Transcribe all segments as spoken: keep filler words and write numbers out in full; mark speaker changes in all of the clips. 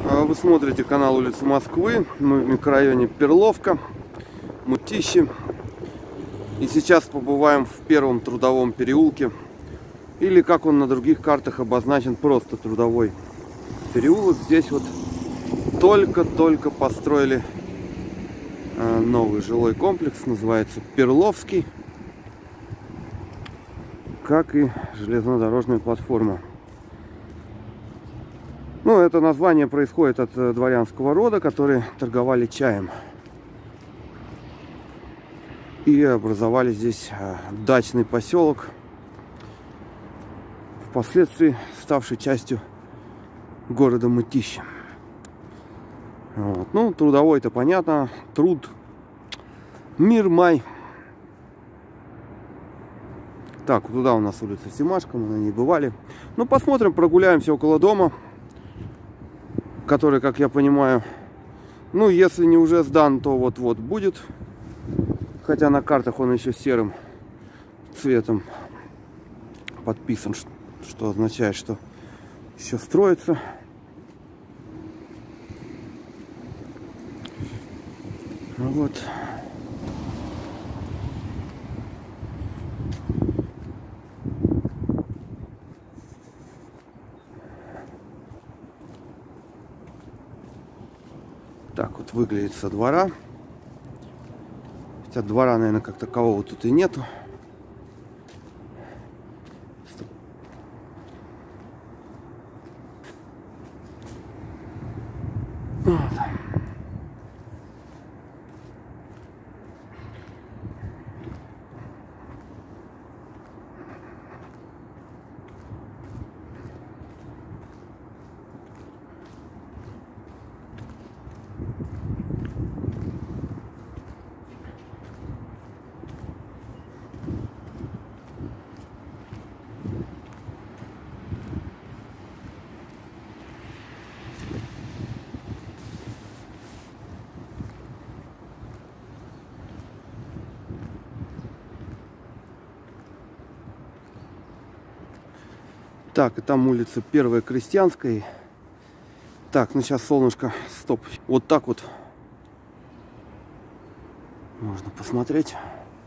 Speaker 1: Вы смотрите канал Улицы Москвы. Мы в микрорайоне Перловка, Мытищи. И сейчас побываем в первом трудовом переулке. Или, как он на других картах обозначен, просто трудовой переулок. Здесь вот только-только построили новый жилой комплекс. Называется Перловский. Как и железнодорожная платформа. Ну, это название происходит от дворянского рода, которые торговали чаем. И образовали здесь дачный поселок, впоследствии ставший частью города Мытищи. Вот. Ну, трудовой-то понятно. Труд. Мир, май. Так, туда у нас улица Семашко, мы на ней бывали. Ну, посмотрим, прогуляемся около дома, который, как я понимаю, ну, если не уже сдан, то вот-вот будет. Хотя на картах он еще серым цветом подписан, что означает, что еще строится. Вот. Так вот выглядит со двора. Хотя двора, наверное, как такового тут и нету. Вот. Так, и там улица Первая Крестьянская. Так, ну сейчас солнышко, стоп. Вот так вот можно посмотреть.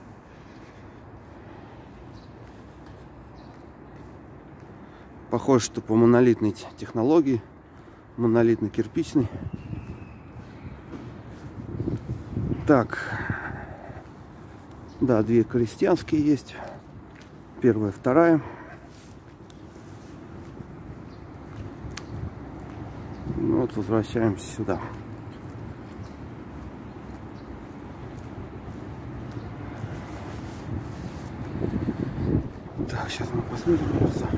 Speaker 1: Похоже, что по монолитной технологии, монолитно-кирпичной. Так, да, две крестьянские есть. Первая, вторая. Ну вот, возвращаемся сюда. Так, сейчас мы посмотрим.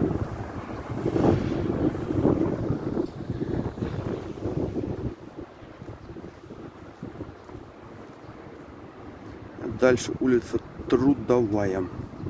Speaker 1: Дальше улица Трудовая.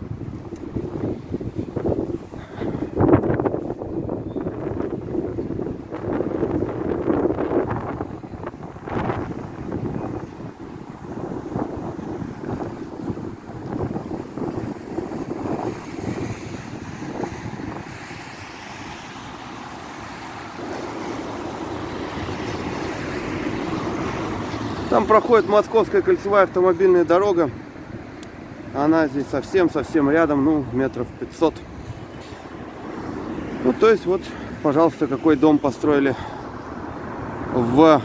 Speaker 1: Там проходит Московская кольцевая автомобильная дорога. Она здесь совсем-совсем рядом, ну, метров пятьсот. Ну, то есть, вот, пожалуйста, какой дом построили в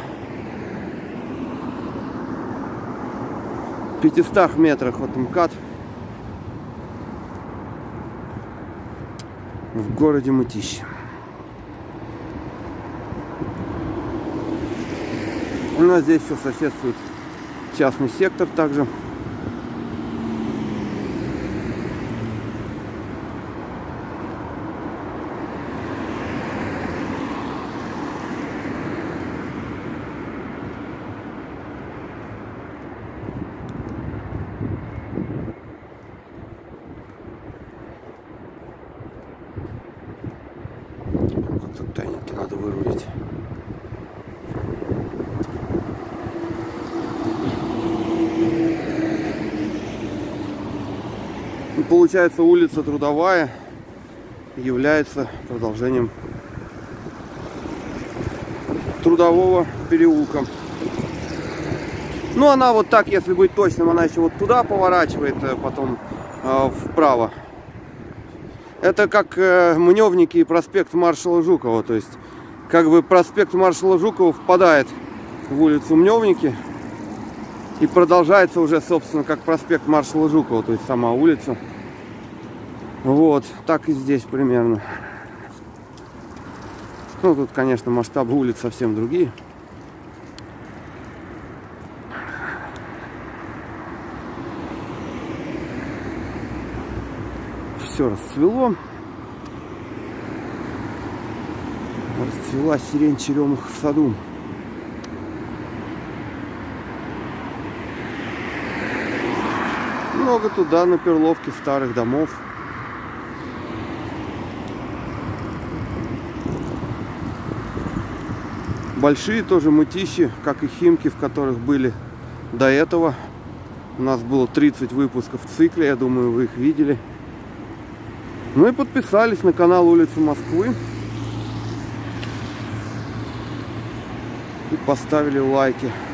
Speaker 1: пятистах метрах от МКАД в городе Мытищи. У нас здесь все соседствует частный сектор также. Как-то тайники надо вырулить. Получается, улица Трудовая является продолжением Трудового переулка. Ну, она вот так, если быть точным, она еще вот туда поворачивает, потом э, вправо. Это как э, Мневники и проспект Маршала Жукова. То есть, как бы проспект Маршала Жукова впадает в улицу Мневники и продолжается уже, собственно, как проспект Маршала Жукова, то есть сама улица. Вот, так и здесь примерно. Ну, тут, конечно, масштабы улиц совсем другие. Все расцвело. Расцвела сирень черемуха в саду. Много туда на Перловке старых домов. Большие тоже мытищи, как и Химки, в которых были до этого. У нас было тридцать выпусков в цикле, я думаю, вы их видели. Ну и подписались на канал Улицы Москвы. И поставили лайки.